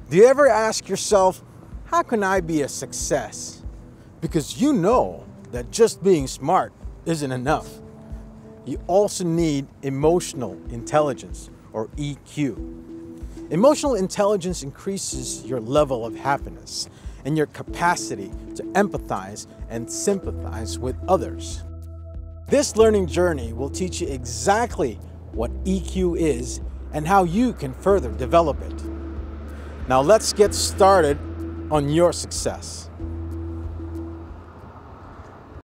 Do you ever ask yourself, how can I be a success? Because you know that just being smart isn't enough. You also need emotional intelligence, or EQ. Emotional intelligence increases your level of happiness and your capacity to empathize and sympathize with others. This learning journey will teach you exactly what EQ is and how you can further develop it. Now let's get started on your success.